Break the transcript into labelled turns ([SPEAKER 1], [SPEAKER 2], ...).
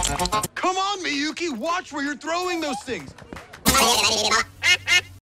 [SPEAKER 1] Come on, Miuki, watch where you're throwing those things.